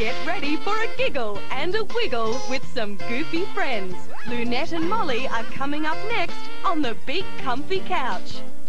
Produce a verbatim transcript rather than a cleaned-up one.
Get ready for a giggle and a wiggle with some goofy friends. Lunette and Molly are coming up next on the Big Comfy Couch.